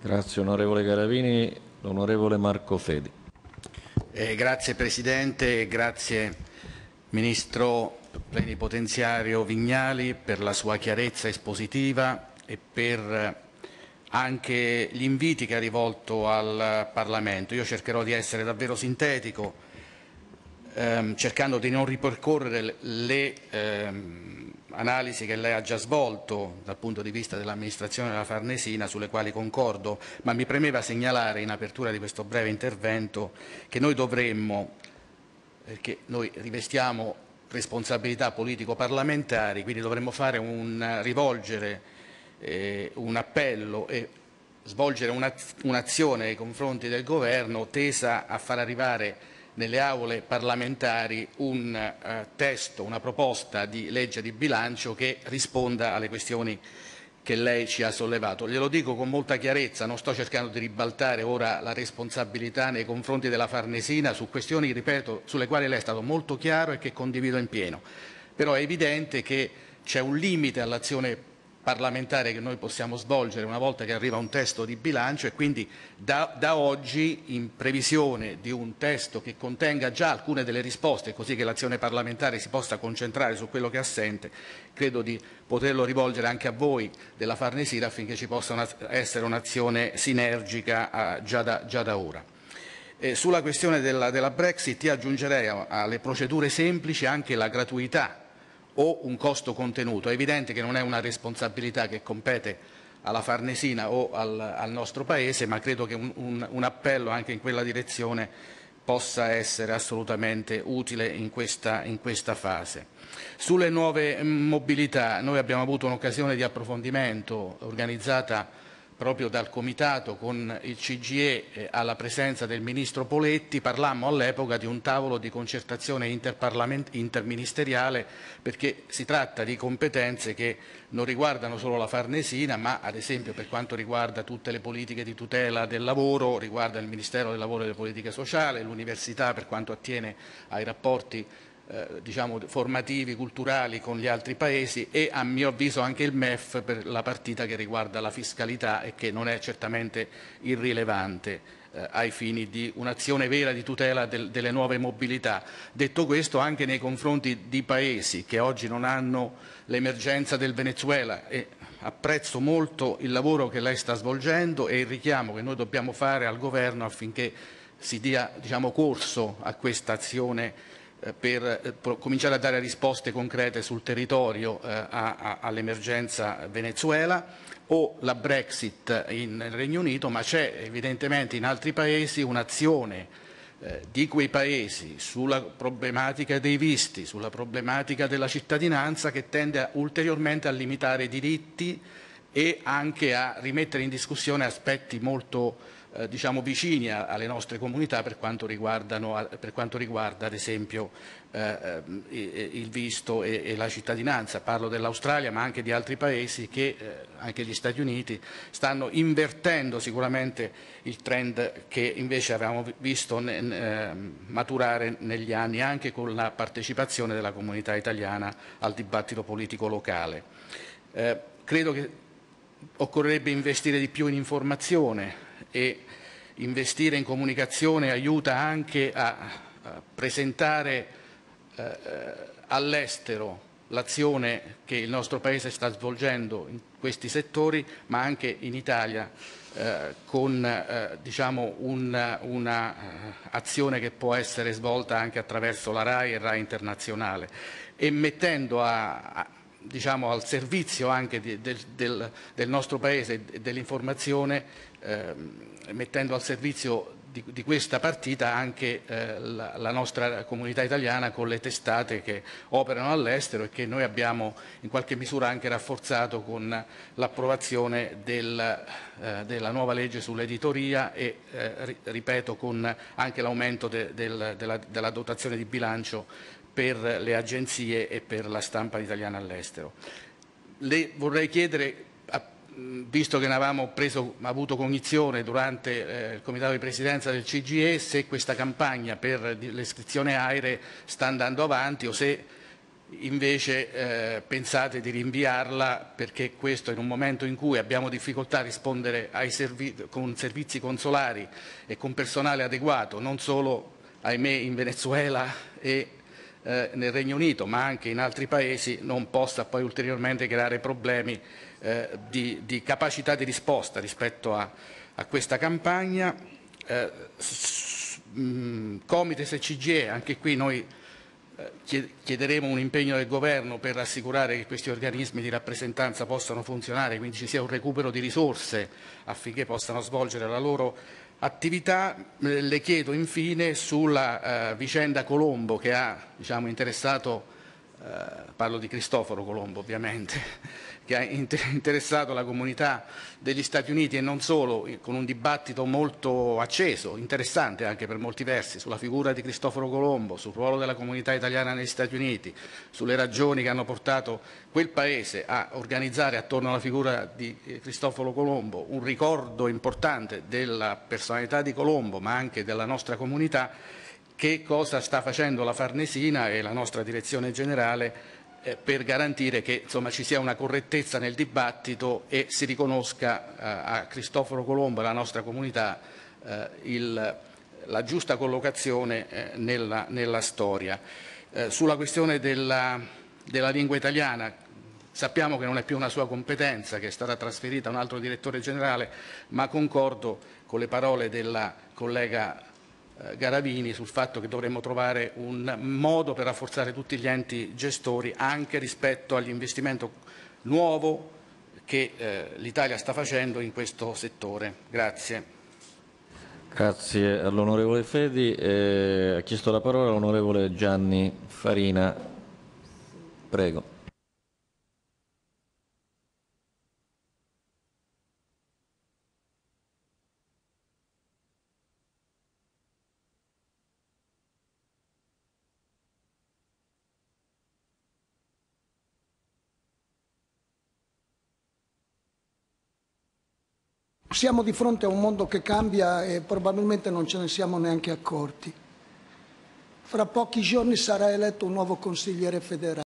Grazie onorevole Garavini. L'onorevole Marco Fedi. Grazie Presidente, grazie Ministro Plenipotenziario Vignali per la sua chiarezza espositiva e per anche gli inviti che ha rivolto al Parlamento. Io cercherò di essere davvero sintetico, cercando di non ripercorrere le analisi che lei ha già svolto dal punto di vista dell'amministrazione della Farnesina, sulle quali concordo, ma mi premeva segnalare in apertura di questo breve intervento che noi dovremmo, perché noi rivestiamo responsabilità politico-parlamentari, quindi dovremmo rivolgere un appello e svolgere un'azione nei confronti del Governo tesa a far arrivare nelle aule parlamentari un testo, una proposta di legge di bilancio che risponda alle questioni che lei ci ha sollevato. Glielo dico con molta chiarezza, non sto cercando di ribaltare ora la responsabilità nei confronti della Farnesina su questioni, ripeto, sulle quali lei è stato molto chiaro e che condivido in pieno. Però è evidente che c'è un limite all'azione parlamentare che noi possiamo svolgere una volta che arriva un testo di bilancio e quindi da oggi, in previsione di un testo che contenga già alcune delle risposte, così che l'azione parlamentare si possa concentrare su quello che è assente, credo di poterlo rivolgere anche a voi della Farnesina affinché ci possa essere un'azione sinergica già da ora. Sulla questione della Brexit io aggiungerei alle procedure semplici anche la gratuità o un costo contenuto. È evidente che non è una responsabilità che compete alla Farnesina o al nostro Paese, ma credo che un appello anche in quella direzione possa essere assolutamente utile in questa fase. Sulle nuove mobilità noi abbiamo avuto un'occasione di approfondimento organizzata proprio dal Comitato con il CGIE alla presenza del Ministro Poletti. Parlammo all'epoca di un tavolo di concertazione interministeriale, perché si tratta di competenze che non riguardano solo la Farnesina, ma ad esempio per quanto riguarda tutte le politiche di tutela del lavoro, riguarda il Ministero del Lavoro e delle Politiche Sociali, l'Università per quanto attiene ai rapporti diciamo, formativi, culturali con gli altri Paesi e a mio avviso anche il MEF per la partita che riguarda la fiscalità e che non è certamente irrilevante ai fini di un'azione vera di tutela delle nuove mobilità. Detto questo, anche nei confronti di Paesi che oggi non hanno l'emergenza del Venezuela, e apprezzo molto il lavoro che lei sta svolgendo e il richiamo che noi dobbiamo fare al Governo affinché si dia diciamo, corso a questa azione per cominciare a dare risposte concrete sul territorio all'emergenza Venezuela o la Brexit in Regno Unito, ma c'è evidentemente in altri Paesi un'azione di quei Paesi sulla problematica dei visti, sulla problematica della cittadinanza che tende ulteriormente a limitare i diritti e anche a rimettere in discussione aspetti molto diciamo vicini alle nostre comunità per quanto riguarda ad esempio il visto e la cittadinanza. Parlo dell'Australia ma anche di altri Paesi che, anche gli Stati Uniti, stanno invertendo sicuramente il trend che invece avevamo visto maturare negli anni anche con la partecipazione della comunità italiana al dibattito politico locale. Credo che occorrerebbe investire di più in informazione e investire in comunicazione aiuta anche a presentare all'estero l'azione che il nostro Paese sta svolgendo in questi settori, ma anche in Italia con diciamo un'azione che può essere svolta anche attraverso la RAI e RAI Internazionale e mettendo diciamo, al servizio anche del nostro Paese e dell'informazione, mettendo al servizio di questa partita anche la nostra comunità italiana con le testate che operano all'estero e che noi abbiamo in qualche misura anche rafforzato con l'approvazione della nuova legge sull'editoria e, ripeto, con anche l'aumento della dotazione di bilancio per le agenzie e per la stampa italiana all'estero. Le vorrei chiedere, visto che ne avevamo avuto cognizione durante il Comitato di Presidenza del CGIE, se questa campagna per l'iscrizione AIRE sta andando avanti o se invece pensate di rinviarla, perché questo in un momento in cui abbiamo difficoltà a rispondere con servizi consolari e con personale adeguato, non solo, ahimè, in Venezuela e nel Regno Unito, ma anche in altri paesi, non possa poi ulteriormente creare problemi di capacità di risposta rispetto a questa campagna. Comites e CGIE, anche qui noi chiederemo un impegno del Governo per assicurare che questi organismi di rappresentanza possano funzionare, quindi ci sia un recupero di risorse affinché possano svolgere la loro attività. Le chiedo infine sulla vicenda Colombo, che ha interessato, parlo di Cristoforo Colombo ovviamente, che ha interessato la comunità degli Stati Uniti e non solo, con un dibattito molto acceso, interessante anche per molti versi, sulla figura di Cristoforo Colombo, sul ruolo della comunità italiana negli Stati Uniti, sulle ragioni che hanno portato quel Paese a organizzare attorno alla figura di Cristoforo Colombo un ricordo importante della personalità di Colombo, ma anche della nostra comunità. Che cosa sta facendo la Farnesina e la nostra direzione generale per garantire che ci sia una correttezza nel dibattito e si riconosca a Cristoforo Colombo e alla nostra comunità la giusta collocazione nella storia. Sulla questione della lingua italiana, sappiamo che non è più una sua competenza, che è stata trasferita a un altro direttore generale, ma concordo con le parole della collega Garavini sul fatto che dovremmo trovare un modo per rafforzare tutti gli enti gestori anche rispetto all'investimento nuovo che l'Italia sta facendo in questo settore. Grazie. Grazie all'onorevole Fedi. Ha chiesto la parola l'onorevole Gianni Farina. Prego. Siamo di fronte a un mondo che cambia e probabilmente non ce ne siamo neanche accorti. Fra pochi giorni sarà eletto un nuovo consigliere federale.